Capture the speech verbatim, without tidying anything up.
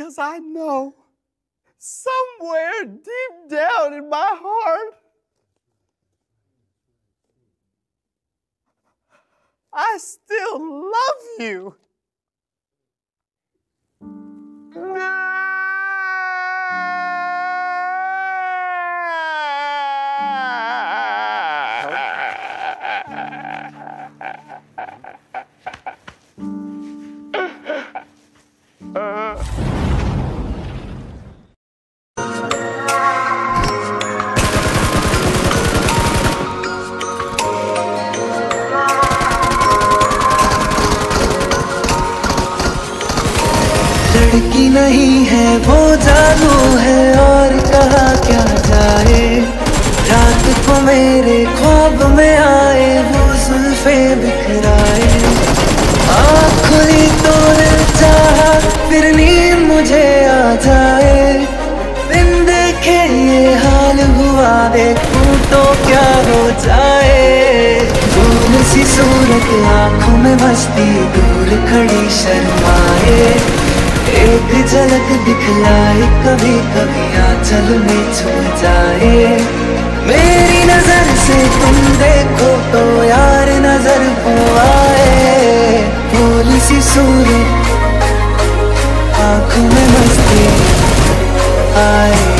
because I know somewhere deep down in my heart, I still love you. लड़की नहीं है वो जादू है और कहा क्या जाए। रात को मेरे ख्वाब में आए वो जुल्फे बिखराए। आँख खुली तो दिल चाहा फिर नींद मुझे आ जाए। बिन देखे ये हाल हुआ देखूं तो क्या हो जाए। दूर सी सूरत आँखों में मस्ती दूर खड़ी शर्माए। एक झलक दिखलाए कभी कभी आंचल में छू जाए। मेरी नजर से तुम देखो तो यार नजर को आए। भोली सी सूरत आँखों में मस्ती आए।